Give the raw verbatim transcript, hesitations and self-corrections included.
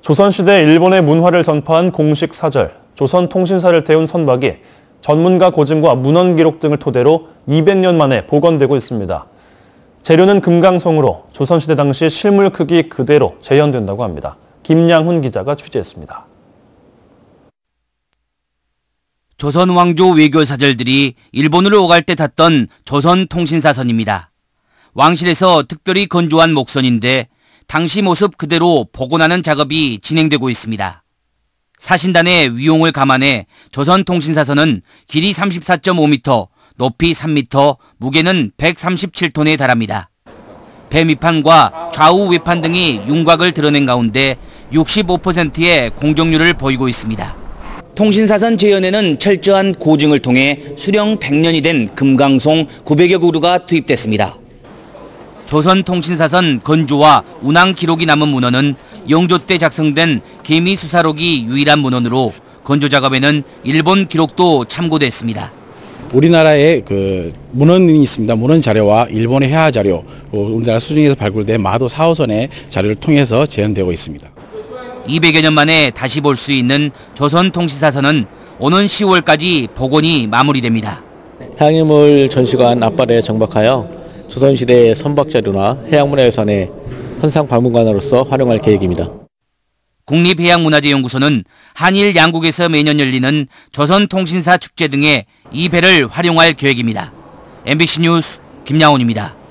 조선시대 일본의 문화를 전파한 공식 사절, 조선통신사를 태운 선박이 전문가 고증과 문헌 기록 등을 토대로 이백 년 만에 복원되고 있습니다. 재료는 금강송으로 조선시대 당시 실물 크기 그대로 재현된다고 합니다. 김양훈 기자가 취재했습니다. 조선 왕조 외교 사절들이 일본으로 오갈 때 탔던 조선통신사선입니다. 왕실에서 특별히 건조한 목선인데 당시 모습 그대로 복원하는 작업이 진행되고 있습니다. 사신단의 위용을 감안해 조선통신사선은 길이 삼십사 점 오 미터, 높이 삼 미터, 무게는 백삼십칠 톤에 달합니다. 배 밑판과 좌우 외판 등이 윤곽을 드러낸 가운데 육십오 퍼센트의 공정률을 보이고 있습니다. 통신사선 재현에는 철저한 고증을 통해 수령 백 년이 된 금강송 구백여 그루가 투입됐습니다. 조선통신사선 건조와 운항 기록이 남은 문헌은 영조 때 작성된 개미수사록이 유일한 문헌으로 건조 작업에는 일본 기록도 참고됐습니다. 우리나라에 그 문헌이 있습니다. 문헌 자료와 일본의 해화 자료, 우리나라 수중에서 발굴된 마도 사 호선의 자료를 통해서 재현되고 있습니다. 이백여 년 만에 다시 볼 수 있는 조선통신사선은 오는 시월까지 복원이 마무리됩니다. 해양유물 전시관 앞발에 정박하여 조선시대의 선박자료나 해양문화유산의 현상박물관으로서 활용할 계획입니다. 국립해양문화재연구소는 한일 양국에서 매년 열리는 조선통신사 축제 등에 이 배를 활용할 계획입니다. 엠비씨 뉴스 김양훈입니다.